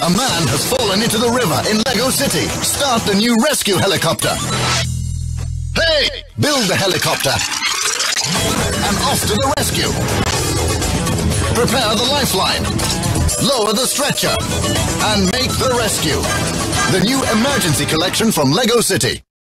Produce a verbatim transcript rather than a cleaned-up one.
A man has fallen into the river in Lego City. Start the new rescue helicopter. Hey! Build the helicopter. And off to the rescue. Prepare the lifeline. Lower the stretcher. And make the rescue. The new emergency collection from Lego City.